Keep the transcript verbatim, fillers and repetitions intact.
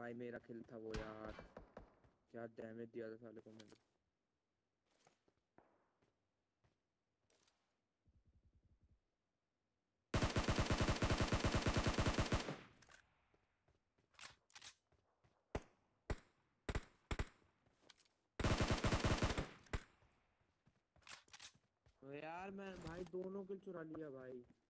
भाई मेरा किल था वो यार, क्या डैमेज दिया था साले को मैंने। तो यार मैं भाई दोनों किल चुरा लिया भाई।